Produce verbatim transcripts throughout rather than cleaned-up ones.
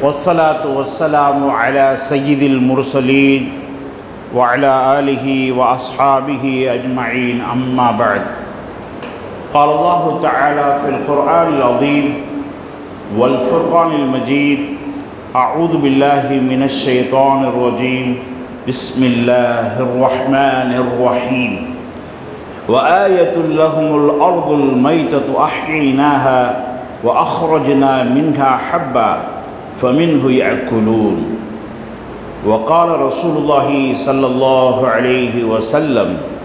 والصلاة والسلام على سيد المرسلين وعلى آله وأصحابه أجمعين أما بعد قال الله تعالى في القرآن العظيم والفرقان المجيد أعوذ بالله من الشيطان الرجيم بسم الله الرحمن الرحيم وآية لهم الأرض الميتة أحييناها وأخرجنا منها حبا فمنه يأكلون وقال رسول الله صلى الله عليه وسلم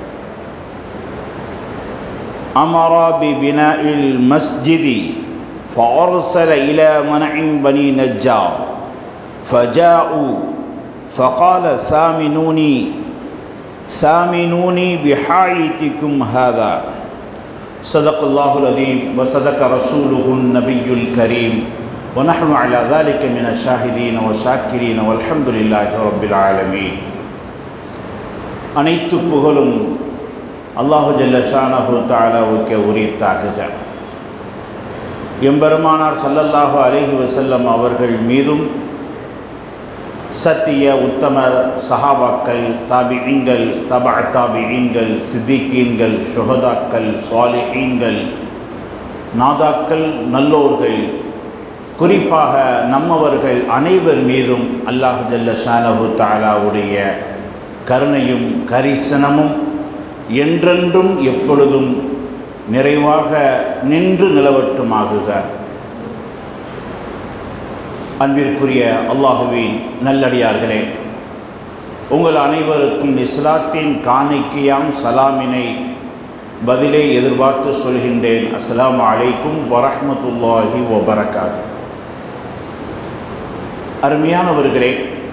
أمر ببناء المسجد فأرسل إلى منع بني نجار فجاءوا فقال ثامنوني ثامنوني بحائطكم هذا صدق الله العظيم وصدق رسوله النبي الكريم ونحن على ذلك من الشاهدين والشاكرين والحمد لله رب العالمين. அனைத்து புகழும் அல்லாஹு ஜல்ல ஷானஹு தஆலாவுக்கு உரித்தாகுக. எம்பெருமானார் ஸல்லல்லாஹு அலைஹி வஸல்லம் அவர்கள் மீதும் சத்திய உத்தம சஹாபாக்கள், தாபிஈன்கள், தபஅ தாபிஈன்கள், சித்திகீன்கள், ஷுஹதாக்கள், ஸாலிஹீன்கள், நாதாக்கள், நல்லோர்கள், குறிப்பாக நம்மவர்கள் அனைவர் மீதும் அல்லாஹ் ஜல்ல ஷானஹு தஆலாவுடைய கருணையும் கரிசனமும் என்றென்றும் எப்பொழுதும் நிறைவாக நின்று நிலவட்டுமாகுக. அன்பிற்குரிய அல்லாஹுவின் நல்லடியார்களே, உங்கள் அனைவருக்கும் இஸ்லாத்தின் காணிக்கையாம் சலாமினை பதிலை எதிர்பார்த்து சொல்கின்றேன். அஸ்ஸலாமு அலைக்கும் வரஹ்மத்துல்லாஹி வபரகாத்துஹு. அருமையானவர்களே,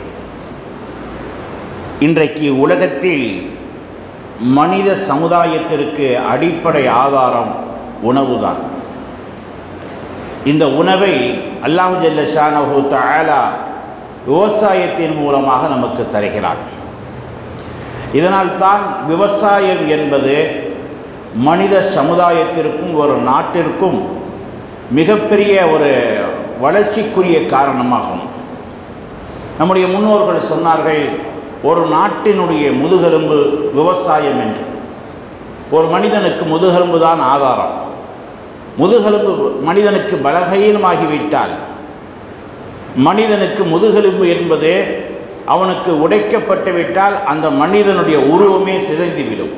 இன்றைக்கு உலகத்தில் மனித சமுதாயத்திற்கு அடிப்படை ஆதாரம் உணவுதான். இந்த உணவை அல்லாஹ் ஜல்ல ஷானஹு தஆலா விவசாயத்தின் மூலமாக நமக்கு தருகிறார். இதனால் தான் விவசாயம் என்பது மனித சமுதாயத்திற்கும் ஒரு நாட்டிற்கும் மிகப்பெரிய ஒரு வளர்ச்சிக்குரிய காரணமாகும். நம்முடைய முன்னோர்கள் சொன்னார்கள், ஒரு நாட்டினுடைய முதுகெலும்பு விவசாயம் என்று. ஒரு மனிதனுக்கு முதுகெலும்பு தான் ஆதாரம். முதுகெலும்பு மனிதனுக்கு பலகீனமாகிவிட்டால், மனிதனுக்கு முதுகெலும்பு என்பது அவனுக்கு உடைக்கப்பட்டு விட்டால் அந்த மனிதனுடைய உருவமே சிதைந்துவிடும்.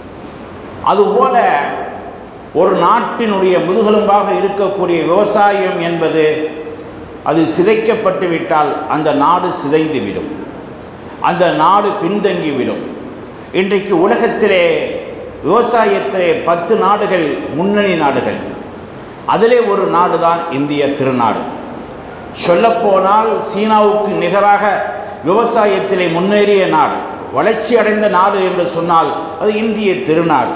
அதுபோல ஒரு நாட்டினுடைய முதுகெலும்பாக இருக்கக்கூடிய விவசாயம் என்பது அது சிதைக்கப்பட்டு விட்டால் அந்த நாடு சிதைந்துவிடும், அந்த நாடு பின்தங்கிவிடும். இன்றைக்கு உலகத்திலே விவசாயத்திலே பத்து நாடுகள் முன்னணி நாடுகள். அதிலே ஒரு நாடு தான் இந்திய திருநாடு. சொல்லப்போனால் சீனாவுக்கு நிகராக விவசாயத்திலே முன்னேறிய நாடு, வளர்ச்சி அடைந்த நாடு என்று சொன்னால் அது இந்திய திருநாடு.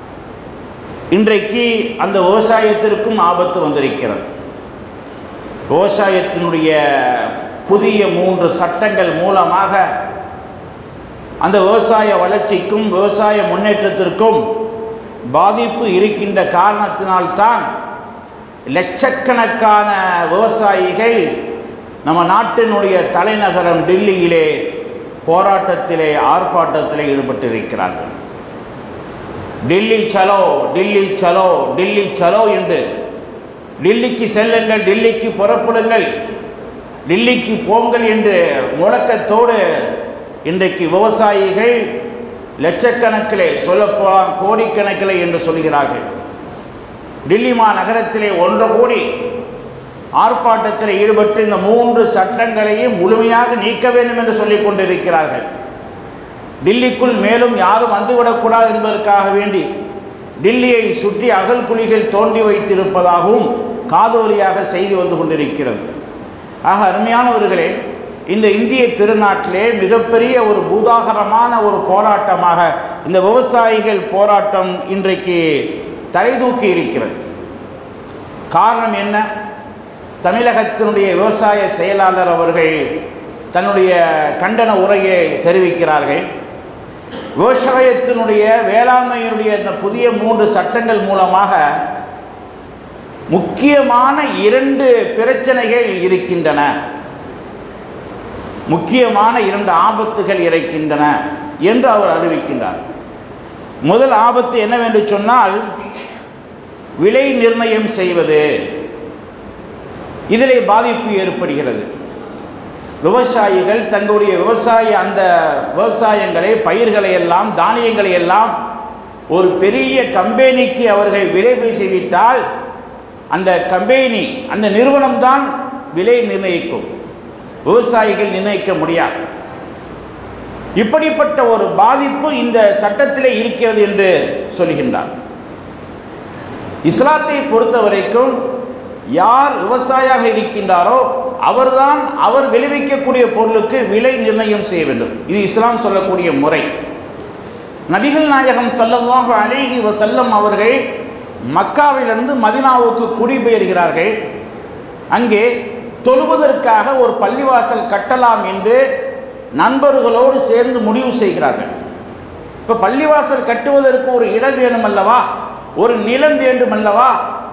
இன்றைக்கு அந்த விவசாயத்திற்கும் ஆபத்து வந்திருக்கிறது. விவசாயத்தினுடைய புதிய மூன்று சட்டங்கள் மூலமாக அந்த விவசாய வளர்ச்சிக்கும் விவசாய முன்னேற்றத்திற்கும் பாதிப்பு இருக்கின்ற காரணத்தினால்தான் லட்சக்கணக்கான விவசாயிகள் நம்ம நாட்டினுடைய தலைநகரம் டில்லியிலே போராட்டத்திலே ஆர்ப்பாட்டத்திலே ஈடுபட்டிருக்கிறார்கள். டில்லி சலோ, டில்லி சலோ, டில்லி சலோ என்று டில்லிக்கு செல்லுங்கள், டில்லிக்கு புறப்படுங்கள், டில்லிக்கு போங்கள் என்று முழக்கத்தோடு இன்றைக்கு விவசாயிகள் லட்சக்கணக்கிலே, சொல்லப்போனால் கோடிக்கணக்கிலே என்று சொல்கிறார்கள். டில்லி மாநகரத்திலே ஒன்றரை கோடி ஆர்ப்பாட்டத்தில் ஈடுபட்டு இந்த மூன்று சட்டங்களையும் முழுமையாக நீக்க வேண்டும் என்று சொல்லிக் கொண்டிருக்கிறார்கள். டில்லிக்குள் மேலும் யாரும் வந்துவிடக்கூடாது என்பதற்காக வேண்டி டில்லியை சுற்றி அகல் குழிகள் தோண்டி வைத்திருப்பதாகவும் காதோலியாக செய்தி வந்து கொண்டிருக்கிறது. ஆக அருமையானவர்களே, இந்த இந்திய திருநாட்டிலே மிகப்பெரிய ஒரு பூதாகரமான ஒரு போராட்டமாக இந்த விவசாயிகள் போராட்டம் இன்றைக்கு தலை தூக்கி இருக்கிறது. காரணம் என்ன? தமிழகத்தினுடைய விவசாய செயலாளர் அவர்கள் தன்னுடைய கண்டன உரையை தெரிவிக்கிறார்கள். விவசாயத்தினுடைய வேளாண்மையினுடைய இந்த புதிய மூன்று சட்டங்கள் மூலமாக முக்கியமான இரண்டு பிரச்சனைகள் இருக்கின்றன. முக்கியமான இரண்டு ஆபத்துகள் இருக்கின்றன என்று அவர் அறிவிக்கின்றார். முதல் ஆபத்து என்னவென்று சொன்னால் விலை நிர்ணயம் செய்வது. இதிலே பாதிப்பு ஏற்படுகிறது. விவசாயிகள் தங்களுடைய விவசாய அந்த விவசாயங்களை, பயிர்களை எல்லாம், தானியங்களை எல்லாம் ஒரு பெரிய கம்பெனிக்கு அவர்கள் விலை பேசிவிட்டால் அந்த கம்பெனி, அந்த நிறுவனம் தான் விலை நிர்ணயிக்கும், விவசாயிகள் நிர்ணயிக்க முடியாது. இப்படிப்பட்ட ஒரு பாதிப்பு இந்த சட்டத்திலே இருக்கிறது என்று சொல்கின்றார். இஸ்லாத்தை பொறுத்த வரைக்கும் யார் விவசாயியாக இருக்கின்றாரோ அவர்தான் அவர் விளைவிக்கக்கூடிய பொருளுக்கு விலை நிர்ணயம் செய்ய வேண்டும். இது இஸ்லாம் சொல்லக்கூடிய முறை. நபிகள் நாயகம் ஸல்லல்லாஹு அலைஹி வஸல்லம் அவர்கள் மக்காவிலிருந்து மதீனாவுக்கு குடிபெயர்கிறார்கள். அங்கே தொழுவதற்காக ஒரு பள்ளிவாசல் கட்டலாம் என்று நண்பர்களோடு சேர்ந்து முடிவு செய்கிறார்கள். இப்போ பள்ளிவாசல் கட்டுவதற்கு ஒரு இடம் வேணும் அல்லவா, ஒரு நிலம் வேண்டும் அல்லவா.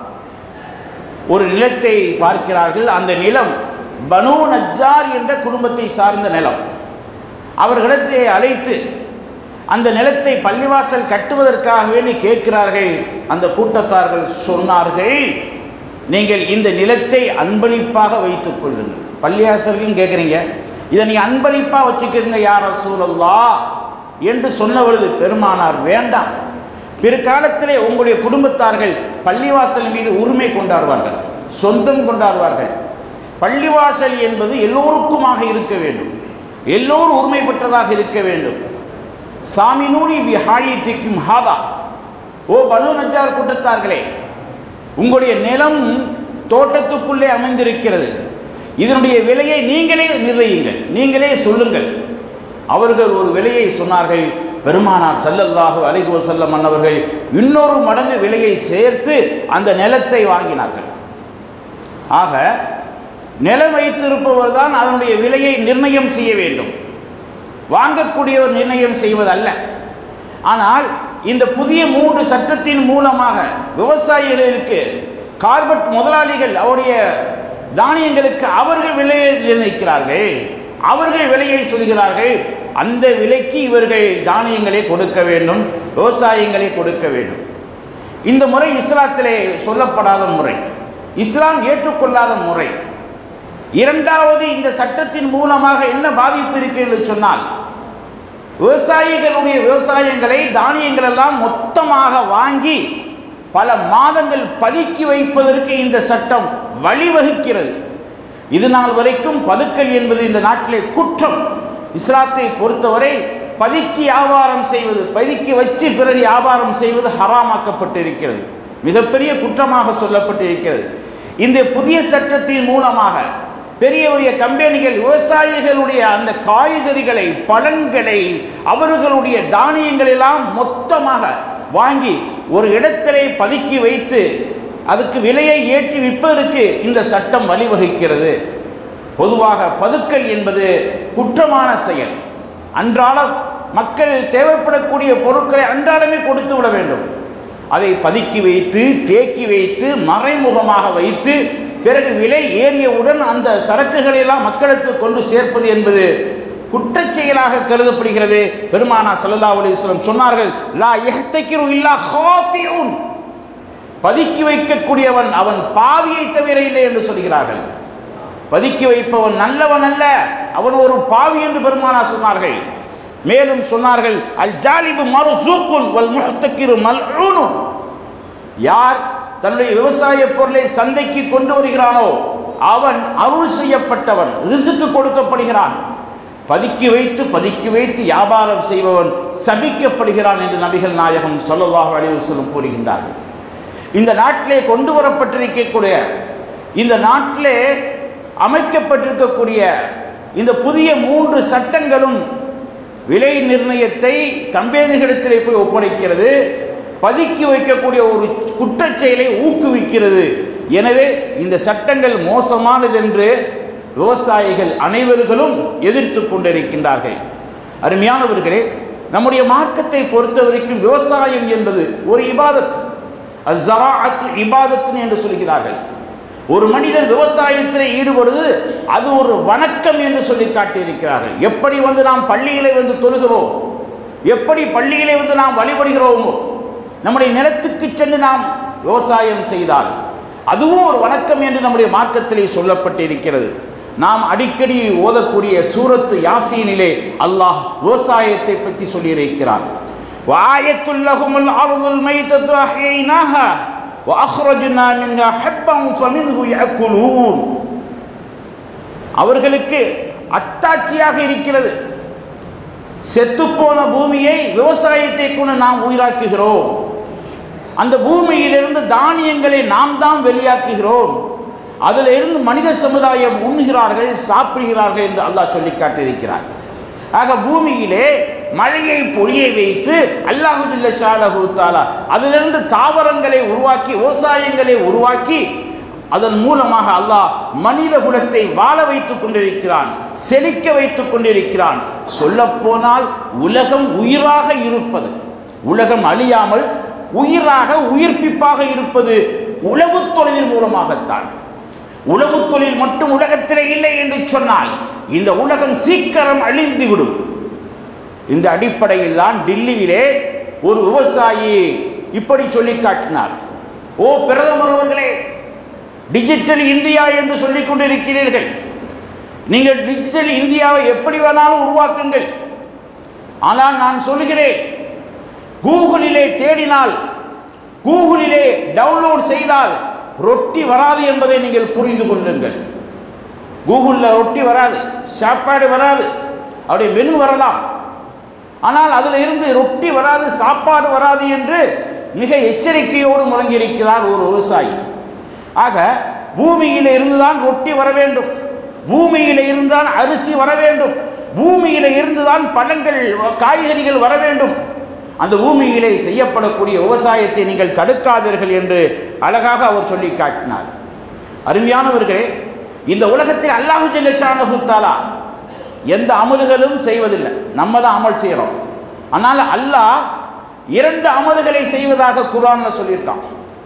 ஒரு நிலத்தை பார்க்கிறார்கள். அந்த நிலம் பனூ நஜ்ஜார் என்ற குடும்பத்தை சார்ந்த நிலம். அவர்களிடத்தை அழைத்து அந்த நிலத்தை பள்ளிவாசல் கட்டுவதற்காக வேண்டி கேட்கிறார்கள். அந்த கூட்டத்தார்கள் சொன்னார்கள், நீங்கள் இந்த நிலத்தை அன்பளிப்பாக வைத்துக் கொள்ளுங்கள். பள்ளிவாசலுக்கும் கேட்குறீங்க, இதை நீங்கள் அன்பளிப்பாக வச்சுக்கிறீங்க யார் ரசூலல்லாஹ் என்று சொன்ன பொழுது பெருமானார் வேண்டாம், பிற்காலத்திலே உங்களுடைய குடும்பத்தார்கள் பள்ளிவாசல் மீது உரிமை கொண்டாடுவார்கள், சொந்தம் கொண்டாடுவார்கள். பள்ளிவாசல் என்பது எல்லோருக்குமாக இருக்க வேண்டும், எல்லோரும் உரிமை பெற்றதாக இருக்க வேண்டும். சாமினூனி பிஹாயித்திக்கும் ஹாதா, ஓ பனூ நஜ்ஜார் கூட்டத்தார்களே, உங்களுடைய நிலம் தோட்டத்துக்குள்ளே அமைந்திருக்கிறது, இதனுடைய விலையை நீங்களே நிர்ணயிங்கள், நீங்களே சொல்லுங்கள். அவர்கள் ஒரு விலையை சொன்னார்கள். பெருமானார் ஸல்லல்லாஹு அலைஹி வஸல்லம் அன்னவர்கள் இன்னொரு மடங்கு விலையை சேர்த்து அந்த நிலத்தை வாங்கினார்கள். ஆக நிலம் வைத்திருப்பவர் தான் அதனுடைய விலையை நிர்ணயம் செய்ய வேண்டும், வாங்கக்கூடியவர் நிர்ணயம் செய்வதல்ல. ஆனால் இந்த புதிய மூன்று சட்டத்தின் மூலமாக விவசாயிகளுக்கு, கார்பெட் முதலாளிகள் அவருடைய தானியங்களுக்கு அவர்கள் விலையை நிர்ணயிக்கிறார்கள், அவர்கள் விலையை சொல்கிறார்கள். அந்த விலைக்கு இவர்கள் தானியங்களை கொடுக்க வேண்டும், விவசாயங்களை கொடுக்க வேண்டும். இந்த முறை இஸ்லாத்திலே சொல்லப்படாத முறை, இஸ்லாம் ஏற்றுக்கொள்ளாத முறை. இரண்டாவது, இந்த சட்டத்தின் மூலமாக என்ன பாதிப்பு இருக்கு என்று சொன்னால், விவசாயிகளுடைய விவசாயங்களை, தானியங்கள் எல்லாம் மொத்தமாக வாங்கி பல மாதங்கள் பதுக்கி வைப்பதற்கு இந்த சட்டம் வழிவகுக்கிறது. இது நாள் வரைக்கும் பதுக்கல் என்பது இந்த நாட்டிலே குற்றம். இஸ்லாத்தை பொறுத்தவரை பதுக்கி வியாபாரம் செய்வது, பதுக்கி வச்சு பிறகு வியாபாரம் செய்வது ஹராமாக்கப்பட்டிருக்கிறது, மிகப்பெரிய குற்றமாக சொல்லப்பட்டிருக்கிறது. இந்த புதிய சட்டத்தின் மூலமாக பெரிய பெரிய கம்பெனிகள் விவசாயிகளுடைய அந்த காய்கறிகளை, பழங்களை, அவர்களுடைய தானியங்கள் எல்லாம் மொத்தமாக வாங்கி ஒரு இடத்திலே பதுக்கி வைத்து அதுக்கு விலையை ஏற்றி விற்பதற்கு இந்த சட்டம் வழிவகுக்கிறது. பொதுவாக பதுக்கல் என்பது குற்றமான செயல். அன்றாடம் மக்கள் தேவைப்படக்கூடிய பொருட்களை அன்றாடமே கொடுத்து விட வேண்டும். அதை பதுக்கி வைத்து, தேக்கி வைத்து, மறைமுகமாக வைத்து பிறகு விலை ஏறியவுடன் அந்த சரக்குகளை எல்லாம் மக்களுக்கு கொண்டு சேர்ப்பது என்பது குற்றச் செயலாக கருதப்படுகிறது. பெருமானார் ஸல்லல்லாஹு அலைஹி வஸல்லம் சொன்னார்கள், லா யஹ்தகிரு இல்லா ஹாத்திஉன், பதுக்கி வைக்கக்கூடியவன் அவன் பாவியை தவிர இல்லை என்று சொல்கிறார்கள். பதுக்கி வைப்பவன் நல்லவன் அல்ல, அவன் ஒரு பாவி என்று பெருமானார் சொன்னார்கள். மேலும் சொன்னார்கள், அல் ஜாலிபு மர்சூக்குன் வல் முஹ்தகிரு மல்ஊன், யார் தன்னுடைய விவசாய பொருளை சந்தைக்கு கொண்டு வருகிறானோ அவன் அருள் செய்யப்பட்டவன், ரிஸ்க் கொடுக்கப்படுகிறான். பதுக்கி வைத்து பதுக்கி வைத்து வியாபாரம் செய்பவன் சபிக்கப்படுகிறான் என்று நபிகள் நாயகம் ஸல்லல்லாஹு அலைஹி வஸல்லம் கூறுகின்றார்கள். இந்த நாட்டிலே கொண்டு வரப்பட்டிருக்கக்கூடிய, இந்த நாட்டிலே அமைக்கப்பட்டிருக்கக்கூடிய இந்த புதிய மூன்று சட்டங்களும் விலை நிர்ணயத்தை கம்பெனிகளிடத்திலே போய் ஒப்படைக்கிறது, பதுக்கி வைக்கக்கூடிய ஒரு குற்றச் செயலை ஊக்குவிக்கிறது. எனவே இந்த சட்டங்கள் மோசமானது என்று விவசாயிகள் அனைவர்களும் எதிர்த்து கொண்டிருக்கின்றார்கள். அருமையானவர்களே, நம்முடைய மார்க்கத்தை பொறுத்தவரைக்கும் விவசாயம் என்பது ஒரு இபாதத், அஸ்ஸராஅத்து இபாதத் என்று சொல்கிறார்கள். ஒரு மனிதன் விவசாயத்தில் ஈடுபடுவது அது ஒரு வணக்கம் என்று சொல்லி காட்டியிருக்கிறார்கள். எப்படி வந்து நாம் பள்ளியிலே வந்து தொழுகிறோம், எப்படி பள்ளியிலே வந்து நாம் வழிபடுகிறோமோ, நம்முடைய நிலத்துக்கு சென்று நாம் விவசாயம் செய்தால் அதுவும் ஒரு வணக்கம் என்று நம்முடைய மார்க்கத்திலே சொல்லப்பட்டிருக்கிறது. நாம் அடிக்கடி ஓதக்கூடிய சூரத்து யாசீனிலே அல்லாஹ் விவசாயத்தை பற்றி சொல்லியிருக்கிறார். வஆயத்துல் லஹுமுல் அர்துல் மைத்தத்து அஹ்யைனாஹா வஅக்ரஜ்னா மின்ஹா ஹப்பன் ஃபமின்ஹு யஅகுலூன். அவர்களுக்கு அத்தாட்சியாக இருக்கிறது, செத்துப்போன பூமியை விவசாயத்தை கொண்டு நாம் உயிராக்குகிறோம். அந்த பூமியிலிருந்து தானியங்களை நாம் தான் வெளியாக்குகிறோம். அதில் இருந்து மனித சமுதாயம் உண்ணுகிறார்கள், சாப்பிடுகிறார்கள் என்று அல்லாஹ் சொல்லி காட்டியிருக்கிறார். ஆக பூமியிலே மழையை பொழிய வைத்து அல்லாஹு ஜல்ல ஷானஹு தஆலா அதிலிருந்து தாவரங்களை உருவாக்கி விவசாயங்களை உருவாக்கி அதன் மூலமாக அல்லாஹ் மனித குலத்தை வாழ வைத்துக் கொண்டிருக்கிறான், செழிக்க வைத்துக் கொண்டிருக்கிறான். சொல்ல போனால் உலகம் உயிராக இருப்பது, உலகம் அழியாமல் உயிராக உயிர்ப்பிப்பாக இருப்பது உழவு தொழிலின் மூலமாகத்தான். உழவு தொழில் மட்டும் உலகத்திலே இல்லை என்று சொன்னால் இந்த உலகம் சீக்கிரம் அழிந்துவிடும். இந்த அடிப்படையில் தான் டில்லியிலே ஒரு விவசாயி இப்படி சொல்லி காட்டினார். ஓ பிரதமர் அவர்களே, டிஜிட்டல் இந்தியா என்று சொல்லிக் கொண்டிருக்கிறீர்கள், நீங்கள் டிஜிட்டல் இந்தியாவை எப்படி வேணாலும் உருவாக்குங்கள். ஆனால் நான் சொல்கிறேன், கூகுளிலே தேடினால், கூகுளிலே டவுன்லோட் செய்தால் ரொட்டி வராது என்பதை நீங்கள் புரிந்து கொள்ளுங்கள். கூகுளில் ரொட்டி வராது, சாப்பாடு வராது, அவருடைய மெனு வரலாம், ஆனால் அதில் இருந்து ரொட்டி வராது, சாப்பாடு வராது என்று மிக எச்சரிக்கையோடு முழங்கியிருக்கிறார் ஒரு விவசாயி. ஆக பூமியில இருந்துதான் ரொட்டி வர வேண்டும், பூமியில இருந்தால் அரிசி வர வேண்டும், பூமியில இருந்துதான் பழங்கள் காய்கறிகள் வர வேண்டும். அந்த பூமியிலே செய்யப்படக்கூடிய விவசாயத்தை நீங்கள் தடுக்காதீர்கள் என்று அழகாக அவர் சொல்லி காட்டினார். அருமையானவர்களே, இந்த உலகத்தில் அல்லாஹு ஜல்ல ஷானஹு தஆலா எந்த அமல்களும் செய்வதில்லை, நம்ம தான் அமல் செய்கிறோம். ஆனால் அல்லாஹ் இரண்டு அமல்களை செய்வதாக குர்ஆன்ல சொல்லியிருக்கான்.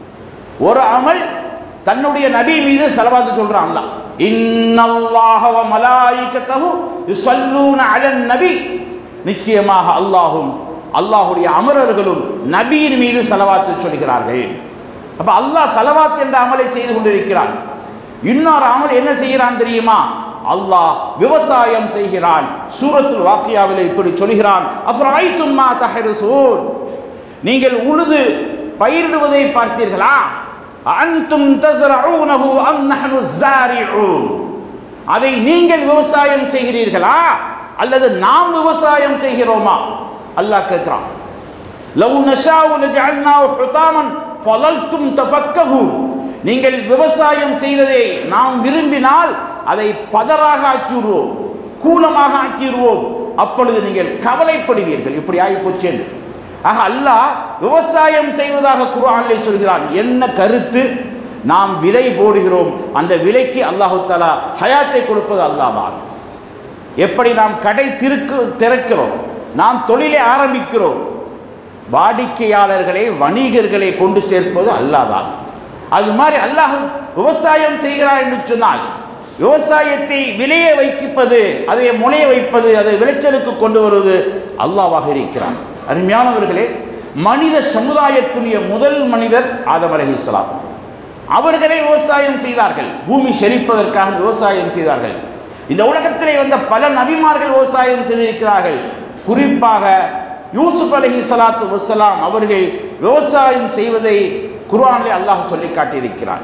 ஒரு அமல் தன்னுடைய நபி மீது ஸலவாத் சொல்றான். அல்லாஹ் இன்னல்லாஹ வ மலாயிகத்தஹு யுஸல்லூன அலன் நபி, நிச்சயமாக அல்லாஹ்வும் அல்லாஹ்வுடைய அமரர்களும் நபியின் மீது ஸலவாத் சொல்கிறார்கள். அப்ப அல்லாஹ் ஸலவாத் என்ற அமலை செய்து கொண்டிருக்கிறான். இன்னொரு அமல் என்ன செய்கிறான் தெரியுமா? அல்லாஹ் விவசாயம் செய்கிறான். சூரத்துல் வாக்கியாவிலே இப்படி சொல்கிறான், அஃபரைத்தும் மா தஹருசூன், நீங்கள் உழுது பயிரிடுவதை பார்த்தீர்களா? அன்தும் தஸ்ரஊனஹு அம் நஹ்னு ஸாரிஊன், அதை நீங்கள் விவசாயம் செய்கிறீர்களா அல்லது நாம் விவசாயம் செய்கிறோமா? அல்லாஹ் கேட்கிறான். லவ் நஷாஉ லஜஅல்னாஹு ஹுதாமன் ஃபலல்தும் தஃபக்கஹூன், நீங்கள் விவசாயம் செய்வதை நாம் விரும்பினால் அதை பதராக ஆக்கிடுவோம், கூலமாக ஆக்கிடுவோம், அப்பொழுது நீங்கள் கவலைப்படுவீர்கள். இப்படி ஆகிப்போச்சு என்று. ஆக அல்லாஹ் விவசாயம் செய்வதாக குர்ஆனிலே சொல்கிறான். என்ன கருத்து? நாம் விலை போடுகிறோம், அந்த விலைக்கு அல்லாஹ் தஆலா ஹயாத்தை கொடுப்பது அல்லாஹ் தான். எப்படி நாம் கடை திருக்கு திறக்கிறோம், நாம் தொழிலை ஆரம்பிக்கிறோம், வாடிக்கையாளர்களை வணிகர்களை கொண்டு சேர்ப்பது அல்லாஹ் தான். அது மாதிரி அல்லாஹ் விவசாயம் செய்கிறார் என்று சொன்னால் விவசாயத்தை விளைய வைப்பது, அதை முளைய வைப்பது, அதை விளைச்சலுக்கு கொண்டு வருவது அல்லாஹ்வாக இருக்கிறான். அருமையானவர்களே, மனித சமுதாயத்துடைய முதல் மனிதர் ஆதம் அலைஹிஸ்ஸலாம். அவர்களே விவசாயம் செய்தார்கள், பூமி செழிப்பதற்காக விவசாயம் செய்தார்கள். இந்த உலகத்திலே வந்த பல நபிமார்கள் விவசாயம் செய்திருக்கிறார்கள். குறிப்பாக யூசுப் அலைஹிஸ்ஸலாத்து வஸ்ஸலாம் அவர்கள் விவசாயம் செய்வதை குர்ஆனிலே அல்லாஹ் சொல்லி காட்டியிருக்கிறார்.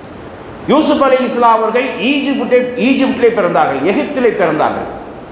யூசுப் அலைஹிஸ்ஸலாம் அவர்கள் ஈஜிப்டை ஈஜிப்டிலே பிறந்தார்கள், எகிப்திலே பிறந்தார்கள்.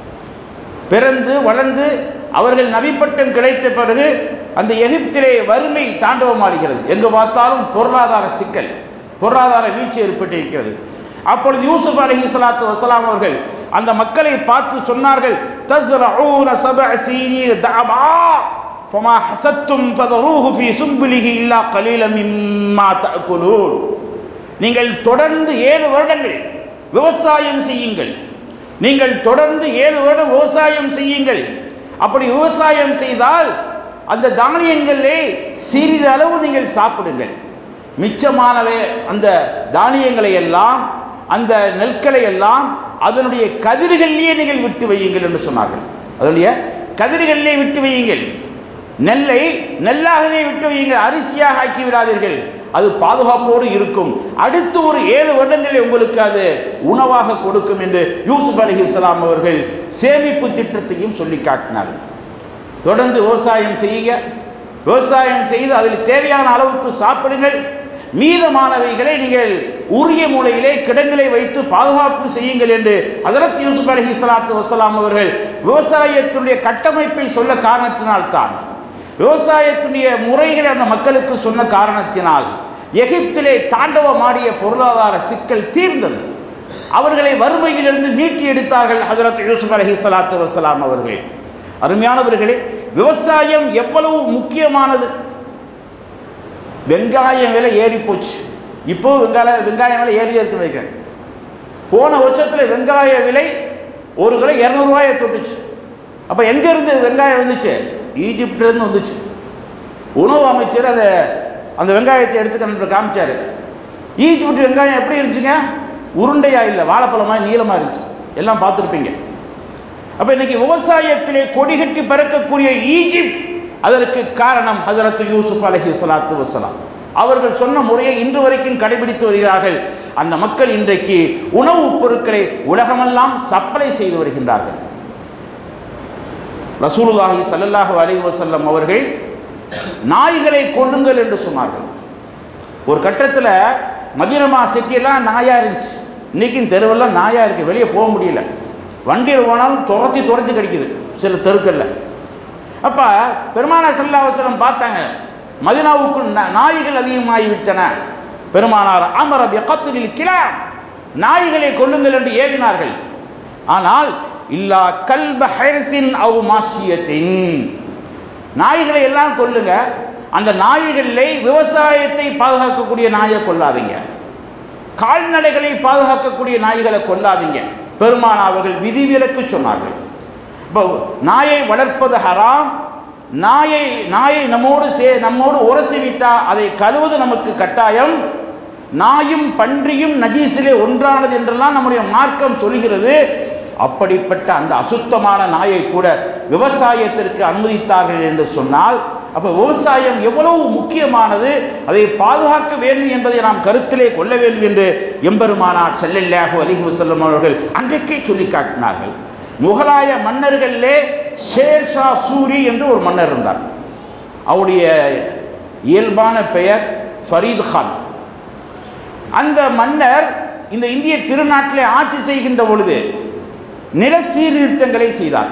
பிறந்து வளர்ந்து அவர்கள் நபிப்பட்டம் கிடைத்த பிறகு அந்த எகிப்திலே வறுமை தாண்டவமாடுகிறது. எங்கு பார்த்தாலும் பொருளாதார சிக்கல், பொருளாதார வீழ்ச்சி ஏற்பட்டிருக்கிறது. அப்பொழுது யூசுப் அலைஹிஸ்ஸலாத்து வஸ்ஸலாம் அவர்கள் அந்த மக்களை பார்த்து சொன்னார்கள், தஸ்ரஊன சபஅ சீனீன தஅபா ஃபமா ஹஸத்தும் ஃபதரூஹு ஃபீ சும்பிலிஹி இல்லா கலீலம் மிம்மா தஅகுலூன், நீங்கள் தொடர்ந்து ஏழு வருடங்கள் விவசாயம் செய்யுங்கள், நீங்கள் தொடர்ந்து ஏழு வருடம் விவசாயம் செய்யுங்கள். அப்படி விவசாயம் செய்தால் அந்த தானியங்களே சிறிதளவு நீங்கள் சாப்பிடுங்கள், மிச்சமானவை அந்த தானியங்களை எல்லாம் அந்த நெற்களை எல்லாம் அதனுடைய கதிர்களிலேயே நீங்கள் விட்டு வையுங்கள் என்று சொன்னார்கள். அதனுடைய கதிர்களிலே விட்டு வையுங்கள். நெல்லை நெல்லாகவே விட்டு வையுங்கள், அரிசியாக ஆக்கி விடாதீர்கள். அது பாதுகாப்போடு இருக்கும். அடுத்து ஒரு ஏழு வருடங்களில் உங்களுக்கு அது உணவாக கொடுக்கும் என்று யூசுப் அலைஹிஸ்ஸலாம் அவர்கள் சேமிப்பு திட்டத்தையும் சொல்லி காட்டினார்கள். தொடர்ந்து விவசாயம் செய்யுங்க, விவசாயம் செய்து அதில் தேவையான அளவுக்கு சாப்பிடுங்கள், மீதமானவைகளை நீங்கள் உரிய முறையிலே கிடங்களை வைத்து பாதுகாப்பு செய்யுங்கள் என்று ஹஜ்ரத் யூசுப் அலைஹிஸ்ஸலாத்து வஸ்ஸலாம் அவர்கள் விவசாயத்தினுடைய கட்டமைப்பை சொல்ல காரணத்தினால்தான், விவசாயத்தினுடைய முறைகளை அந்த மக்களுக்கு சொன்ன காரணத்தினால் எகிப்திலே தாண்டவமாடிய பொருளாதார சிக்கல் தீர்ந்தது. அவர்களை வறுமையிலிருந்து மீட்டி எடுத்தார்கள் ஹஜ்ரத் யூசுப் அலைஹிஸ்ஸலாத்து வஸ்ஸலாம் அவர்கள். அருமையானவர்களே, விவசாயம் எவ்வளவு முக்கியமானது. வெங்காயம் விலை ஏறி போச்சு. இப்போ வெங்காய வெங்காயம் விலை ஏறி இருக்குன்னு வைக்கிறேன். போன வருஷத்தில் வெங்காய விலை ஒரு கிலோ இரநூறுவாயை தொட்டுச்சு. அப்போ எங்கேருந்து வெங்காயம் வந்துச்சு? ஈஜிப்டிலேருந்து வந்துச்சு. உணவு அமைச்சர் அதை அந்த வெங்காயத்தை எடுத்து காமிச்சார். ஈஜிப்ட் வெங்காயம் எப்படி இருந்துச்சுங்க? உருண்டையா இல்லை, வாழைப்பழமாக நீளமாக இருந்துச்சு. எல்லாம் பார்த்துருப்பீங்க. அப்போ இன்னைக்கு விவசாயத்திலே கொடிகட்டி பறக்கக்கூடிய ஈஜிப்ட், அதற்கு காரணம் ஹஜ்ரத் யூசுப் அலைஹிஸ்ஸலாத்து வஸ்ஸலாம் அவர்கள் சொன்ன முறையை இன்று வரைக்கும் கடைபிடித்து வருகிறார்கள். அந்த மக்கள் இன்றைக்கு உணவுப் பொருட்களை உலகமெல்லாம் சப்ளை செய்து வருகின்றார்கள். ரசூலுல்லாஹி ஸல்லல்லாஹு அலைஹி வஸல்லம் அவர்கள் நாய்களை கொல்லுங்கள் என்று சொன்னார்கள். ஒரு கட்டத்தில் மதீனா சிட்டியெல்லாம் நாயா இருந்துச்சு. இன்னைக்கும் தெருவெல்லாம் நாயா இருக்கு, வெளியே போக முடியல. வண்டியில் போனாலும் துரத்தி துரத்தி கிடைக்குது சில தெருக்கல்ல. அப்ப பெருமானார் ஸல்லல்லாஹு அலைஹி வஸல்லம் பார்த்தாங்க, மதீனாவுக்கு நாய்கள் அதிகமாகிவிட்டன. பெருமானார் அமர பிகத்லில் கிலாம், நாய்களை கொல்லுங்கள் என்று ஏவினார்கள். ஆனால் இல்லா கல்ப ஹைர்ஸின் அவ் மாஷியத்தின், நாய்களை எல்லாம் கொல்லுங்க, அந்த நாய்களை விவசாயத்தை பாதுகாக்கக்கூடிய நாயை கொல்லாதீங்க, கால்நடைகளை பாதுகாக்கக்கூடிய நாய்களை கொல்லாதீங்க. பெருமானார் அவர்கள் விதிவிலக்கு சொன்னார்கள். இப்போ நாயை வளர்ப்பது ஹராம். நாயை நாயை நம்மோடு சே நம்மோடு உரசி விட்டால் அதை கழுவது நமக்கு கட்டாயம். நாயும் பன்றியும் நஜீஸிலே ஒன்றானது என்றெல்லாம் நம்முடைய மார்க்கம் சொல்கிறது. அப்படிப்பட்ட அந்த அசுத்தமான நாயை கூட விவசாயத்திற்கு அனுமதித்தார்கள் என்று சொன்னால், அப்போ விவசாயம் எவ்வளவு முக்கியமானது, அதை பாதுகாக்க வேண்டும் என்பதை நாம் கருத்திலே கொள்ள வேண்டும் என்று எம்பெருமானார் ஸல்லல்லாஹு அலைஹி வஸல்லம் அவர்கள் அன்றைக்கே சொல்லி காட்டினார்கள். முகலாய மன்னர்களிலே ஷேர் ஷா சூரி என்று ஒரு மன்னர் இருந்தார். அவருடைய இயல்பான பெயர் ஃபரீத் கான். அந்த மன்னர் இந்த இந்திய திருநாட்டிலே ஆட்சி செய்கின்ற பொழுது நில சீர்திருத்தங்களை செய்தார்.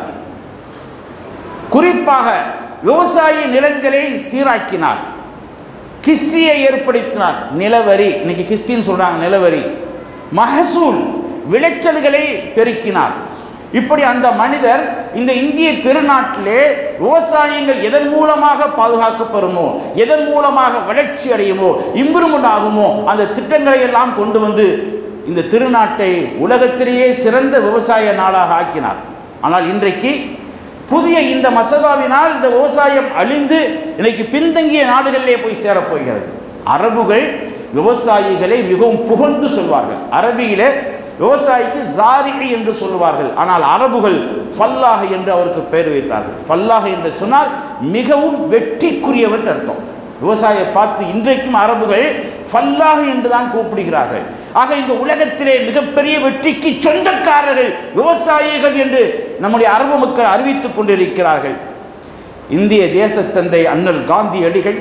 குறிப்பாக விவசாய நிலங்களை சீராக்கினார், கிஸ்தியை ஏற்படுத்தினார். நிலவரி, இன்னைக்கு கிஸ்தின்னு சொல்றாங்க, நிலவரி, மகசூல் விளைச்சல்களை பெருக்கினார். இப்படி அந்த மனிதர் இந்த இந்திய திருநாட்டிலே விவசாயங்கள் எதன் மூலமாக பாதுகாக்கப்படுமோ, எதன் மூலமாக வளர்ச்சி அடையுமோ, இம்ப்ரூவ்மெண்ட் ஆகுமோ, அந்த திட்டங்களை எல்லாம் கொண்டு வந்து இந்த திருநாட்டை உலகத்திலேயே சிறந்த விவசாய நாடாக ஆக்கினார். ஆனால் இன்றைக்கு புதிய இந்த மசோதாவினால் இந்த விவசாயம் அழிந்து இன்னைக்கு பின்தங்கிய நாடுகளிலே போய் சேரப்போகிறது. அரபுகள் விவசாயிகளை மிகவும் புகழ்ந்து சொல்வார்கள். அரபியிலே விவசாயிக்கு ஜாரிகை என்று சொல்லுவார்கள். ஆனால் அரபுகள் ஃபல்லாஹ் என்று அவருக்கு பெயர் வைத்தார்கள். ஃபல்லாஹ் என்று சொன்னால் மிகவும் வெற்றிக்குரியவர் அர்த்தம். விவசாயியை பார்த்து இன்றைக்கும் அரபுகள் ஃபல்லாஹ் என்று தான் கூப்பிடுகிறார்கள். ஆக இந்த உலகத்திலே மிகப்பெரிய வெற்றிக்கு சொந்தக்காரர்கள் விவசாயிகள் என்று நம்முடைய அரபு மக்கள் அறிவித்துக் கொண்டிருக்கிறார்கள். இந்திய தேசத்தந்தை அண்ணல் காந்தியடிகள்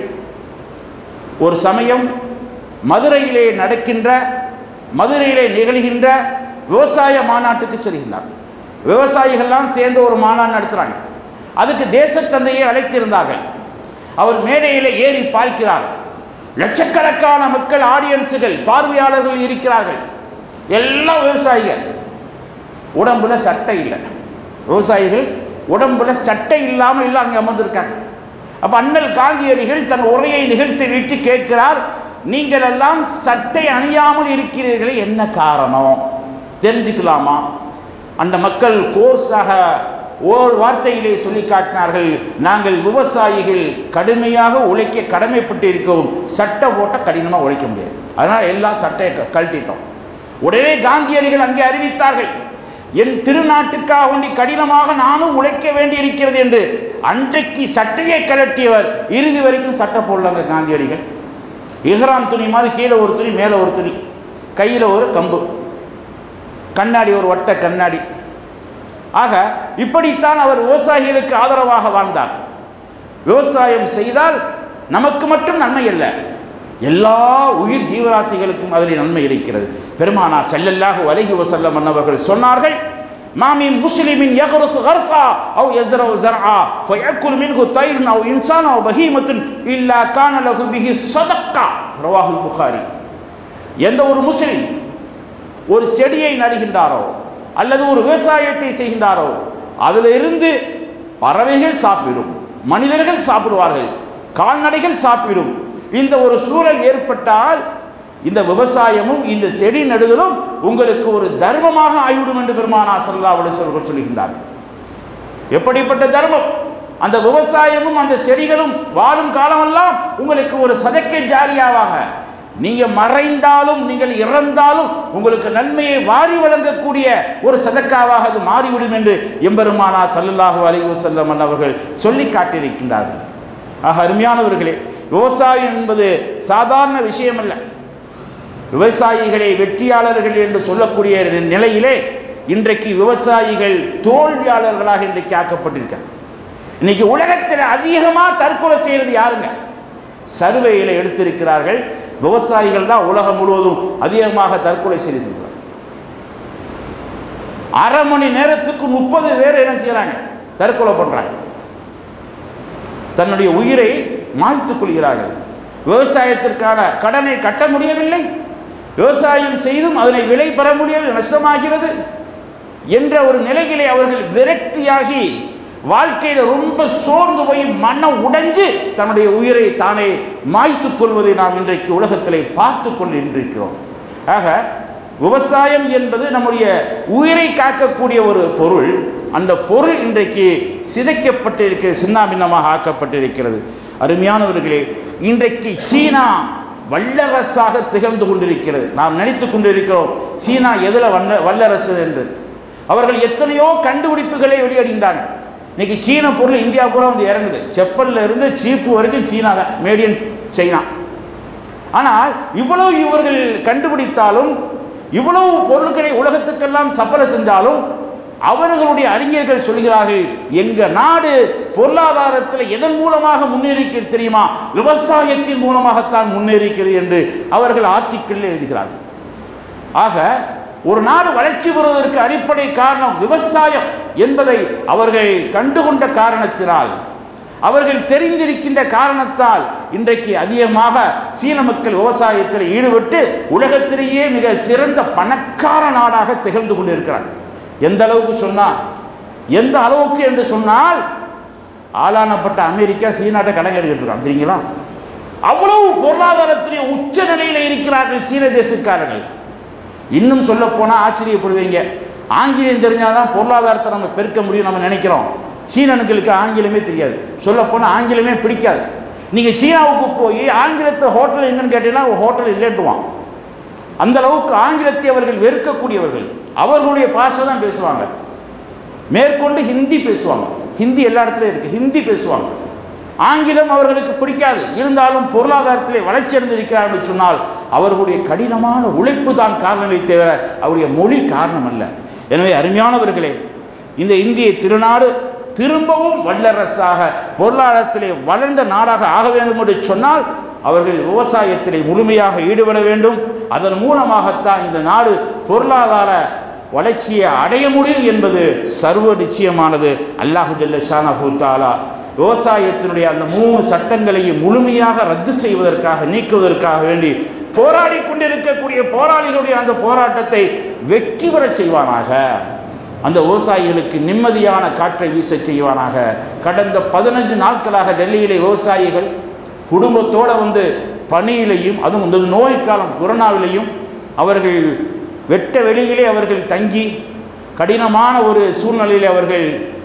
ஒரு சமயம் மதுரையிலே நடக்கின்ற மதுரையிலே நிகழ்கின்ற விவசாய மாநாட்டுக்கு செல்கின்றார். விவசாயிகள்லாம் சேர்ந்து ஒரு மாநாடு நடத்துறாங்க. அதுக்கு தேசத்தந்தையை அழைத்திருந்தார்கள். அவர் மேடையிலே ஏறி பார்க்கிறார். லட்சக்கணக்கான மக்கள், ஆடியன்ஸுகள், பார்வையாளர்கள் இருக்கிறார்கள். எல்லாம் விவசாயிகள். உடம்புல சட்டை இல்லை. விவசாயிகள் உடம்புல சட்டை இல்லாமல் இல்லை அங்கே அமர்ந்திருக்காங்க. அப்ப அண்ணல் காந்தியடிகள் தன் உரையை நிகழ்த்தி விட்டு கேட்கிறார், நீங்கள் எல்லாம் சட்டை அணியாமல் இருக்கிறீர்களே, என்ன காரணம் தெரிஞ்சுக்கலாமா? அந்த மக்கள் கோர்ஸாக ஓர் வார்த்தையிலே சொல்லி காட்டினார்கள், நாங்கள் விவசாயிகள் கடுமையாக உழைக்க கடமைப்பட்டு இருக்கிறோம், சட்டை போட்ட கடினமாக உழைக்க முடியாது, அதனால் எல்லாம் சட்டையை கழட்டிட்டோம். உடனே காந்தியடிகள் அங்கே அறிவித்தார்கள், என் திருநாட்டுக்காக வேண்டி கடினமாக நானும் உழைக்க வேண்டி இருக்கிறது என்று. அன்றைக்கு சட்டையை கழட்டியவர் இறுதி வரைக்கும் சட்டை போடலாங்க காந்தியடிகள். இஹ்ராம் துணி மாதிரி கீழே ஒரு துணி மேலே ஒரு துணி, கையில் ஒரு கம்பு, கண்ணாடி ஒரு வட்ட கண்ணாடி. ஆக இப்படித்தான் அவர் விவசாயிகளுக்கு ஆதரவாக வாழ்ந்தார். விவசாயம் செய்தால் நமக்கு மட்டும் நன்மை அல்ல, எல்லா உயிர் ஜீவராசிகளுக்கும் அதில் நன்மை இருக்கிறது. பெருமானார் ஸல்லல்லாஹு அலைஹி வஸல்லம் அவர்கள் சொன்னார்கள், மாமி முஸ்லிமின் யக்ருசு கர்ஸா அவ் யஸ்ரஉ ஸர்ஆ ஃபயக்குல் மின்ஹு தைருன் அவ் இன்சான் அவ் பஹீமத்துன் இல்லா கான லஹு பிஹி ஸதக்கா. ரவாஹுல் புகாரி. எந்த ஒரு முஸ்லிம் ஒரு செடியை நடுகின்றாரோ அல்லது ஒரு விவசாயத்தை செய்கின்றாரோ அதிலிருந்து பறவைகள் சாப்பிடும், மனிதர்கள் சாப்பிடுவார்கள், கால்நடைகள் சாப்பிடும். இந்த ஒரு சூழல் ஏற்பட்டால் இந்த விவசாயமும் இந்த செடி நடுதலும் உங்களுக்கு ஒரு தர்மமாக ஆகிவிடும் என்று பெருமானார் ஸல்லல்லாஹு அலைஹி வஸல்லம் சொல்கின்றார். எப்படிப்பட்ட தர்மம்! அந்த விவசாயமும் அந்த செடிகளும் வாழும் காலமெல்லாம் உங்களுக்கு ஒரு சதக்கை ஜாரியாவாக, நீங்க மறைந்தாலும் நீங்கள் இறந்தாலும் உங்களுக்கு நன்மையை வாரி வழங்கக்கூடிய ஒரு சதக்காவாக அது மாறிவிடும் என்று எம்பெருமானார் ஸல்லல்லாஹு அலைஹி வஸல்லம் அவர்கள் சொல்லி காட்டியிருக்கின்றார்கள். ஆக அருமையானவர்களே, விவசாயம் என்பது சாதாரண விஷயம் அல்ல. விவசாயிகளை வெற்றியாளர்கள் என்று சொல்லக்கூடிய நிலையிலே இன்றைக்கு விவசாயிகள் தோல்வியாளர்களாக இன்றைக்கு ஆக்கப்பட்டிருக்கிறார். இன்னைக்கு உலகத்தில் அதிகமாக தற்கொலை செய்யறது யாருங்க? சர்வேயில எடுத்திருக்கிறார்கள், விவசாயிகள் தான் உலகம் முழுவதும் அதிகமாக தற்கொலை செய்திருக்கிறார். அரை மணி நேரத்துக்கு முப்பது பேர் என்ன செய்யறாங்க? தற்கொலை பண்றாங்க, தன்னுடைய உயிரை மாய்த்துக் கொள்கிறார்கள். விவசாயத்திற்கான கடனை கட்ட முடியவில்லை, விவசாயம் செய்தும் அதனை விலை பெற முடியவில்லை, நஷ்டமாகிறது என்ற ஒரு நிலையிலே அவர்கள் விரக்தியாகி வாழ்க்கையில ரொம்ப சோர்ந்து போய் மனம் உடைஞ்சு தன்னுடைய உயிரை தானே மாய்த்துக் கொள்வதை நாம் இன்றைக்கு உலகத்திலே பார்த்து கொண்டிருக்கிறோம். ஆக விவசாயம் என்பது நம்முடைய உயிரை காக்கக்கூடிய ஒரு பொருள். அந்த பொருள் இன்றைக்கு சிதைக்கப்பட்டிருக்க சின்னாபின்னமாக ஆக்கப்பட்டிருக்கிறது. அருமையானவர்களே, இன்றைக்கு சீனா வல்லரசாக திகழ்ந்து கொண்டிருக்கிறது. நாம் நினைத்துக் கொண்டிருக்கிறோம் சீனா எதுல வல்ல வல்லரசு என்று. அவர்கள் எத்தனையோ கண்டுபிடிப்புகளை வெளியிடுகின்றாங்க. இன்னைக்கு சீன பொருள் இந்தியா கூட வந்து இறங்குது. செப்பல்ல இருந்து சீப்பு வரைக்கும் சீனா தான், மேட் இன் சைனா. ஆனால் இவ்வளவு இவர்கள் கண்டுபிடித்தாலும், இவ்வளவு பொருட்களை உலகத்துக்கெல்லாம் சப்ளை செஞ்சாலும் அவர்களுடைய அறிஞர்கள் சொல்கிறார்கள், எங்க நாடு பொருளாதாரத்தில் எதன் மூலமாக முன்னேறிக்கிறது தெரியுமா? விவசாயத்தின் மூலமாகத்தான் முன்னேறிக்கிறது என்று அவர்கள் ஆர்டிக்கிள் எழுதுகிறார்கள். ஆக ஒரு நாடு வளர்ச்சி பெறுவதற்கு அடிப்படை காரணம் விவசாயம் என்பதை அவர்கள் கண்டுகொண்ட காரணத்தினால், அவர்கள் தெரிந்திருக்கின்ற காரணத்தால் இன்றைக்கு அதிகமாக சீன மக்கள் விவசாயத்தில் ஈடுபட்டு உலகத்திலேயே மிக சிறந்த பணக்கார நாடாக திகழ்ந்து கொண்டிருக்கிறார்கள். எந்த அளவுக்கு சொன்னால், எந்த அளவுக்கு என்று சொன்னால், ஆளானப்பட்ட அமெரிக்கா சீனாட்ட கடன் எடுத்துட்டு இருக்காங்க தெரியுங்களா? அவ்வளவு பொருளாதாரத்திலே உச்ச நிலையில் இருக்கிறார்கள் சீன தேசக்காரர்கள். இன்னும் சொல்ல போனா ஆச்சரியப்படுவீங்க, ஆங்கிலம் தெரிஞ்சாதான் பொருளாதாரத்தை நம்ம பெருக்க முடியும் நம்ம நினைக்கிறோம். சீனனுங்களுக்கு ஆங்கிலமே தெரியாது, சொல்ல போனா ஆங்கிலமே பிடிக்காது. நீங்க சீனாவுக்கு போய் ஆங்கிலத்தை ஹோட்டல் எங்கன்னு கேட்டீங்கன்னா ஹோட்டல் இல்லைன்னுவான். அந்த அளவுக்கு ஆங்கிலத்தை அவர்கள் வெறுக்கக்கூடியவர்கள். அவர்களுடைய பாஷை தான் பேசுவாங்க, மேற்கொண்டு ஹிந்தி பேசுவாங்க. ஹிந்தி எல்லா இடத்துலையும் இருக்கு, ஹிந்தி பேசுவாங்க. ஆங்கிலம் அவர்களுக்கு பிடிக்காது. இருந்தாலும் பொருளாதாரத்திலே வளர்ச்சி அடைந்திருக்கிறார்கள் சொன்னால் அவர்களுடைய கடினமான உழைப்பு தான் காரணமே தவிர அவருடைய மொழி காரணம் அல்ல. எனவே அருமையானவர்களே, இந்த இந்திய திருநாடு திரும்பவும் வல்லரசாக பொருளாதாரத்திலே வளர்ந்த நாடாக ஆக வேண்டும் என்று சொன்னால் அவர்கள் விவசாயத்திலே முழுமையாக ஈடுபட வேண்டும். அதன் மூலமாகத்தான் இந்த நாடு பொருளாதார வளர்ச்சியை அடைய முடியும் என்பது சர்வ நிச்சயமானது. அல்லாஹு ஜல்ல ஷானஹு தஆலா விவசாயத்தினுடைய அந்த மூணு சட்டங்களையும் முழுமையாக ரத்து செய்வதற்காக, நீக்குவதற்காக வேண்டி போராடி கொண்டிருக்கக்கூடிய போராளிகளுடைய அந்த போராட்டத்தை வெற்றி பெற செய்வானாக. அந்த விவசாயிகளுக்கு நிம்மதியான காற்றை வீச செய்வானாக. கடந்த பதினஞ்சு நாட்களாக டெல்லியிலே விவசாயிகள் குடும்பத்தோடு வந்து பணியிலையும், அதுவும் இந்த நோய் காலம் கொரோனாவிலையும் அவர்கள் வெட்ட வெளியிலே அவர்கள் தங்கி கடினமான ஒரு சூழ்நிலையில் அவர்கள்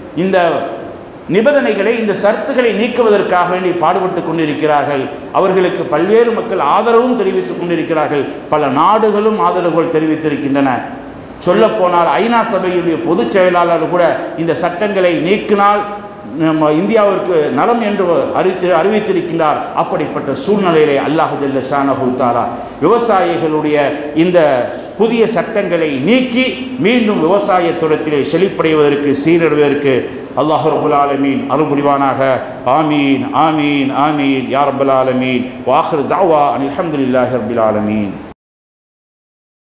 இந்த நிபந்தனைகளை, இந்த சர்த்துக்களை நீக்குவதற்காக வேண்டி பாடுபட்டு கொண்டிருக்கிறார்கள். அவர்களுக்கு பல்வேறு மக்கள் ஆதரவும் தெரிவித்துக் கொண்டிருக்கிறார்கள். பல நாடுகளும் ஆதரவுகள் தெரிவித்திருக்கின்றன. சொல்லப்போனால் ஐநா சபையுடைய பொதுச் செயலாளர் கூட இந்த சட்டங்களை நீக்கினால் நம்ம இந்தியாவிற்கு நலம் என்று அறிவித்து அறிவித்திருக்கின்றார். அப்படிப்பட்ட சூழ்நிலையிலே அல்லாஹ் ஜல்ல ஷானஹு தஆலா விவசாயிகளுடைய இந்த புதிய சட்டங்களை நீக்கி மீண்டும் விவசாய துறையிலே செழிப்படைவதற்கு, சீரடைவதற்கு அல்லாஹ் ரப்பல் ஆலமீன் அருள் புரிவானாக. ஆமீன் ஆமீன் ஆமீன் யா ரப்பல் ஆலமீன். வ ஆகிரு தஅவா அனில் ஹம்துலில்லாஹி ரப்பில் ஆலமீன்.